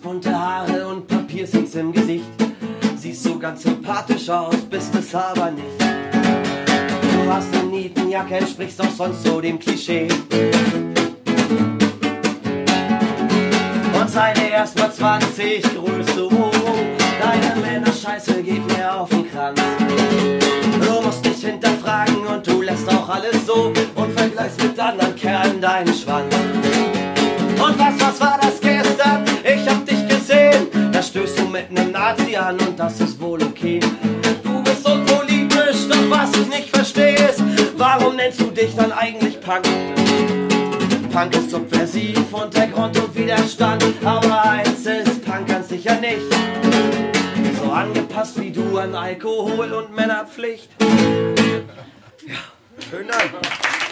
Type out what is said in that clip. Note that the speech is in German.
bunte Haare und Papiersings im Gesicht. Siehst so ganz sympathisch aus, bist es aber nicht. Du hast eine Nietenjacke, entsprichst auch sonst so dem Klischee. Und sei dir erst mal 20, grüße, deine Männerscheiße geht mir auf den Kranz. Du musst dich hinterfragen und du lässt auch alles so und vergleichst mit anderen Kerlen deinen Schwanz. Und was war das gestern? Ich hab dich gesehen, da stößt du mit nem Nazi an und das ist wohl okay. Du bist unpolitisch, doch was ich nicht verstehe ist, warum nennst du dich dann eigentlich Punk? Punk ist subversiv, Untergrund und Widerstand, aber eins ist Punk ganz sicher nicht. So angepasst wie du an Alkohol und Männerpflicht. Ja, schönen Dank.